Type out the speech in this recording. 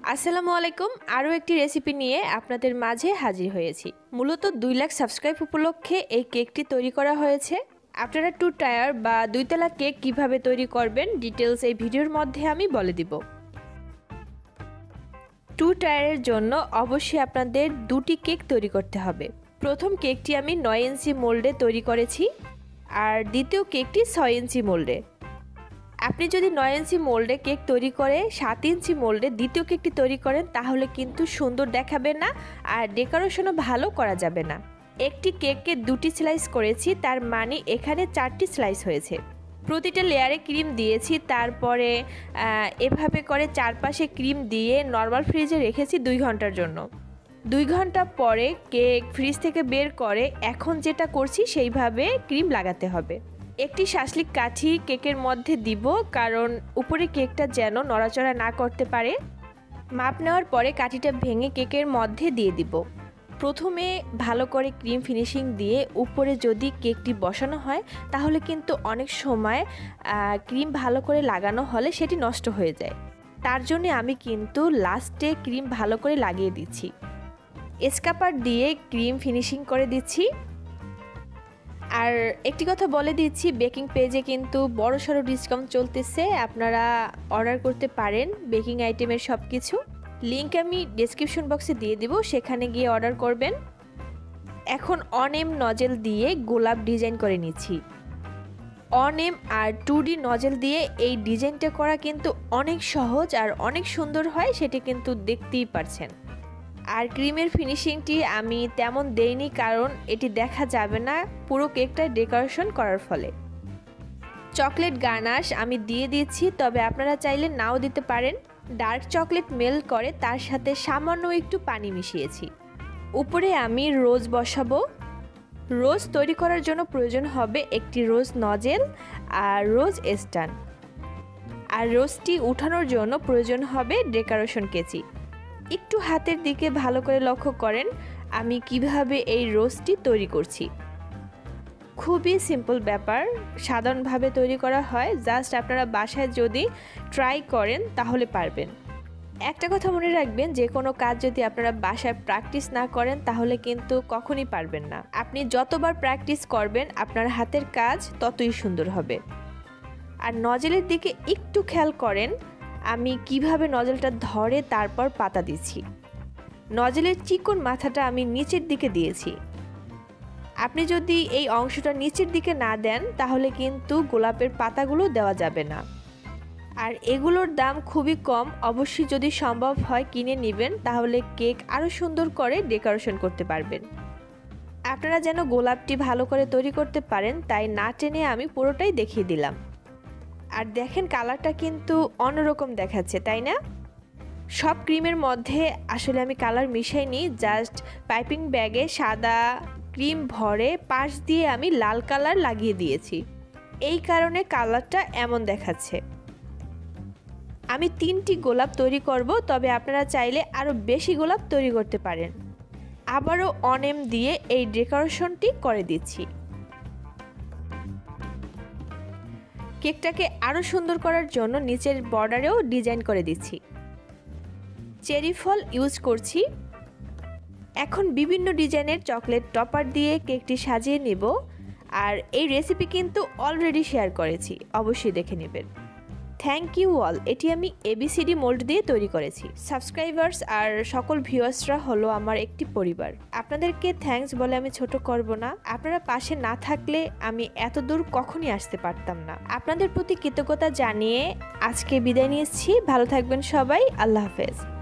আসসালামু আলাইকুম। আরও একটি রেসিপি নিয়ে আপনাদের মাঝে হাজির হয়েছি। মূলত 2 লাখ সাবস্ক্রাইব উপলক্ষে এই কেকটি তৈরি করা হয়েছে। আপনারা 2 টায়ার বা 2 তলা কেক কিভাবে তৈরি করবেন ডিটেলস এই ভিডিওর মধ্যে আমি বলে দিব। 2 টায়ারের জন্য অবশ্যই আপনাদের 2টি কেক তৈরি করতে হবে। প্রথম কেকটি আমি 9 ইঞ্চি মোল্ডে তৈরি করেছি, আর দ্বিতীয় কেকটি 6 ইঞ্চি মোল্ডে। আপনি যদি 9 ইঞ্চি মোল্ডে কেক তৈরি করে 7 ইঞ্চি মোল্ডে দ্বিতীয় কেকটি তৈরি করেন তাহলে কিন্তু সুন্দর দেখাবে না, আর ডেকোরেশনও ভালো করা যাবে না। একটি কেককে 2টি স্লাইস করেছি, তার মানে এখানে 4টি স্লাইস হয়েছে। প্রতিটা লেয়ারে ক্রিম দিয়েছি, তারপরে এভাবে করে চারপাশে ক্রিম দিয়ে নর্মাল ফ্রিজে রেখেছি 2 ঘন্টার জন্য। 2 ঘন্টা পরে কেক ফ্রিজ থেকে বের করে এখন যেটা করছি সেইভাবে ক্রিম লাগাতে হবে। একটি শাসলিক কাঠি কেকের মধ্যে দিব, কারণ উপরে কেকটা যেন নড়াচড়া না করতে পারে। মাপ নেওয়ার পরে কাঠিটা ভেঙে কেকের মধ্যে দিয়ে দিব। প্রথমে ভালো করে ক্রিম ফিনিশিং দিয়ে উপরে যদি কেকটি বসানো হয় তাহলে কিন্তু অনেক সময় ক্রিম ভালো করে লাগানো হলে সেটি নষ্ট হয়ে যায়। তার জন্য আমি কিন্তু লাস্টে ক্রিম ভালো করে লাগিয়ে দিচ্ছি। স্ক্রাপার দিয়ে ক্রিম ফিনিশিং করে দিচ্ছি। আর একটি কথা বলে দিচ্ছি, বেকিং পেজে কিন্তু বড়সড় ডিসকাউন্ট চলতেছে, আপনারা অর্ডার করতে পারেন বেকিং আইটেমের সব কিছু। লিংক আমি ডেসক্রিপশন বক্সে দিয়ে দিব, সেখানে গিয়ে অর্ডার করবেন। এখন অনএম নজেল দিয়ে গোলাপ ডিজাইন করে নিচ্ছি। অনএম আর 2D নজেল দিয়ে এই ডিজাইনটা করা কিন্তু অনেক সহজ আর অনেক সুন্দর হয়, সেটি কিন্তু দেখতেই পারছেন। আর ক্রিমের ফিনিশিংটি আমি তেমন দেইনি, কারণ এটি দেখা যাবে না পুরো কেকটা ডেকোরেশন করার ফলে। চকলেট গার্নাশ আমি দিয়ে দিচ্ছি, তবে আপনারা চাইলে নাও দিতে পারেন। ডার্ক চকলেট মেল্ট করে তার সাথে সামান্য একটু পানি মিশিয়েছি। উপরে আমি রোজ বসাবো। রোজ তৈরি করার জন্য প্রয়োজন হবে একটি রোজ নজেল আর রোজ স্টান। আর রোজটি উঠানোর জন্য প্রয়োজন হবে ডেকোরেশন কেচি। একটু হাতের দিকে ভালো করে লক্ষ্য করেন আমি কিভাবে এই রোজটি তৈরি করছি। খুবই সিম্পল ব্যাপার, সাধারণভাবে তৈরি করা হয়। জাস্ট আপনারা বাসায় যদি ট্রাই করেন তাহলে পারবেন। একটা কথা মনে রাখবেন, যে কোনো কাজ যদি আপনারা বাসায় প্র্যাকটিস না করেন তাহলে কিন্তু কখনই পারবেন না। আপনি যতবার প্র্যাকটিস করবেন আপনার হাতের কাজ ততই সুন্দর হবে। আর নজেলের দিকে একটু খেয়াল করেন আমি কিভাবে নজেলটা ধরে তারপর পাতা দিচ্ছি। নজেলের চিকন মাথাটা আমি নিচের দিকে দিয়েছি। আপনি যদি এই অংশটা নিচের দিকে না দেন তাহলে কিন্তু গোলাপের পাতাগুলো দেওয়া যাবে না। আর এগুলোর দাম খুবই কম, অবশ্যই যদি সম্ভব হয় কিনে নেবেন, তাহলে কেক আরও সুন্দর করে ডেকোরেশন করতে পারবেন। আপনারা যেন গোলাপটি ভালো করে তৈরি করতে পারেন তাই না টেনে আমি পুরোটাই দেখিয়ে দিলাম। আর দেখেন কালারটা কিন্তু অন্যরকম দেখাচ্ছে, তাই না? সব ক্রিমের মধ্যে আসলে আমি কালার মিশাইনি, জাস্ট পাইপিং ব্যাগে সাদা ক্রিম ভরে পাশ দিয়ে আমি লাল কালার লাগিয়ে দিয়েছি, এই কারণে কালারটা এমন দেখাচ্ছে। আমি 3টি গোলাপ তৈরি করব, তবে আপনারা চাইলে আরও বেশি গোলাপ তৈরি করতে পারেন। আবারও অনএম দিয়ে এই ডেকোরেশনটি করে দিচ্ছি। কেকটাকে আরও সুন্দর করার জন্য নিচের বর্ডারেও ডিজাইন করে দিচ্ছি। চেরি ফল ইউজ করছি। এখন বিভিন্ন ডিজাইনের চকলেট টপার দিয়ে কেকটি সাজিয়ে নেব। আর এই রেসিপি কিন্তু অলরেডি শেয়ার করেছি, অবশ্যই দেখে নেবেন। Thank you all. এটি আমি ABCD মোল্ড দিয়ে তৈরি করেছি। সাবস্ক্রাইবার্স আর সকল ভিউয়ার্সরা হলো আমার একটি পরিবার। আপনাদেরকে থ্যাঙ্কস বলে আমি ছোট করব না। আপনারা পাশে না থাকলে আমি এত দূর কখনই আসতে পারতাম না। আপনাদের প্রতি কৃতজ্ঞতা জানিয়ে আজকে বিদায় নিয়েছি। ভালো থাকবেন সবাই। আল্লাহ হাফেজ।